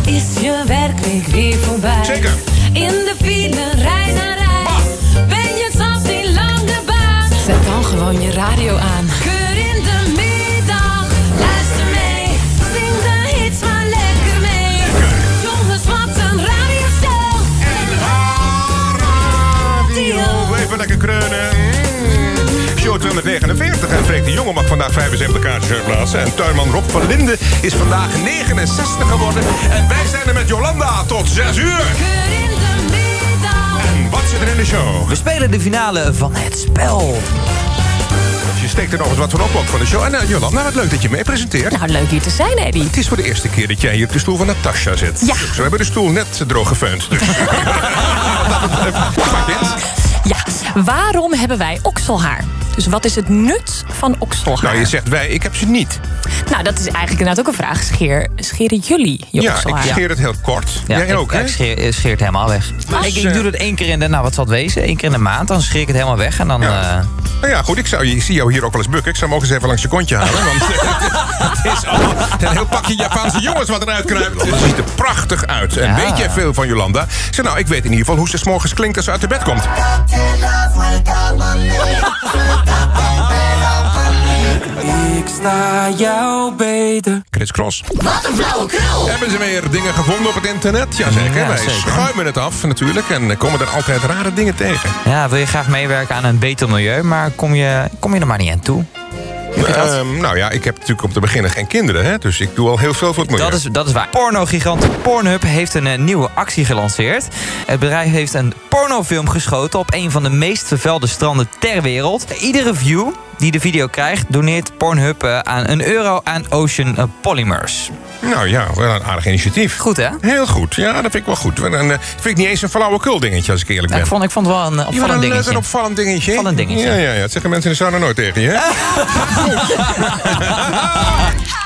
is je werkweek weer voorbij. Zeker. In de file, rij naar rij. Ben je soms niet lang de baan? Zet dan gewoon je radio aan. Keur in de middag, luister mee. Zing de hits maar lekker mee. Jongens, wat een radioshow. En radio. Even lekker kreunen. Show 249 en Freek de Jonge mag vandaag 75 kaartjes uitplaatsen. En tuinman Rob van Linden is vandaag 69 geworden. En wij zijn er met Jolanda tot 6 uur. Keur in de middag. En wat zit er in de show? We spelen de finale van het spel. Je steekt er nog eens wat van op ook van de show. En Jolanda, wat leuk dat je mee presenteert. Nou, leuk hier te zijn, Eddie. Het is voor de eerste keer dat jij hier op de stoel van Natasja zit. Ja. We hebben de stoel net droog gefeund. Dus. Ja, waarom hebben wij okselhaar? Dus wat is het nut van okselhaar? Nou, je zegt wij, ik heb ze niet. Nou, dat is eigenlijk inderdaad ook een vraag. Scheren jullie je Ja, okselhaar? ik scheer het heel kort. Jij ook, hè? Ik scheer het helemaal weg. Ik doe het 1 keer in de, nou wat zal het wezen? 1 keer in de maand, dan scheer ik het helemaal weg. En dan... Ja. Nou ja, goed, ik zie jou hier ook wel eens bukken. Ik zou hem ook eens even langs je kontje halen. Want het is allemaal een heel pakje Japanse jongens wat eruit kruipt. Het ziet er prachtig uit. En weet jij veel van Jolanda? Zeg nou, ik weet in ieder geval hoe ze 's morgens klinkt als ze uit de bed komt. Ik sta jou beter. Chris Cross. Wat een flauwekul. Hebben ze weer dingen gevonden op het internet? Jazeker. Ja, Wij zeker. schuimen het af natuurlijk. En komen er altijd rare dingen tegen. Ja, wil je graag meewerken aan een beter milieu, maar kom je er maar niet aan toe? Nou ja, ik heb natuurlijk om te beginnen geen kinderen. Hè? Dus ik doe al heel veel voor het milieu. Dat is waar. Pornogigant Pornhub heeft een nieuwe actie gelanceerd. Het bedrijf heeft een pornofilm geschoten op een van de meest vervuilde stranden ter wereld. Iedere view die de video krijgt, doneert Pornhub aan €1 aan Ocean Polymers. Nou ja, wel een aardig initiatief. Goed, hè? Heel goed, ja, dat vind ik wel goed. En vind ik niet eens een flauwekul dingetje, als ik eerlijk ben. Ik vond het wel een opvallend dingetje. Een opvallend dingetje. Opvallend dingetje. Ja, dat zeggen mensen in de sauna nooit tegen je, hè?